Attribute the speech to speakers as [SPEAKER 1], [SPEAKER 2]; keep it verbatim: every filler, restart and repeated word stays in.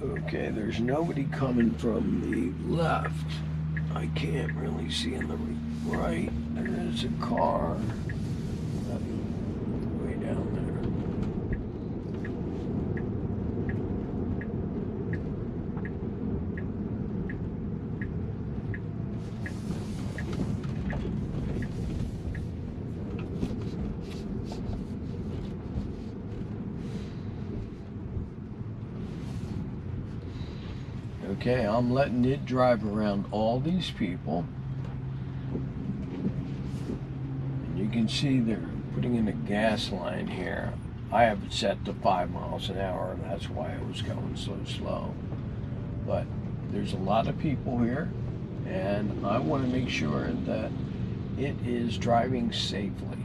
[SPEAKER 1] Okay, there's nobody coming from the left. I can't really see on the right. There is a car way down there. Okay, I'm letting it drive around all these people. And you can see they're putting in a gas line here. I have it set to five miles an hour, and that's why it was going so slow. But there's a lot of people here, and I want to make sure that it is driving safely.